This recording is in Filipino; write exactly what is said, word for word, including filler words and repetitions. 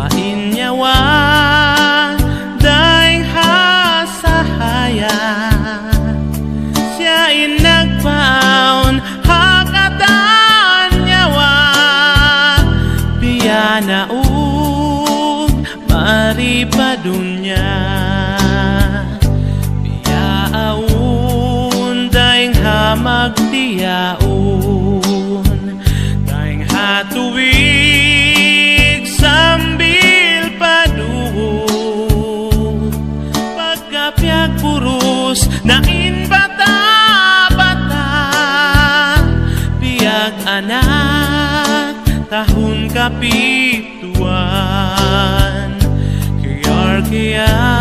painyawa daing hasahaya siya inagpaon hakatan nyawa piyanaug maripadunya piyaaun daing hamagtiyaun daing hatuwig sambil paduog pagkapyag purus na inbata-bata piyag anak tahun kapituan kiyar kiyar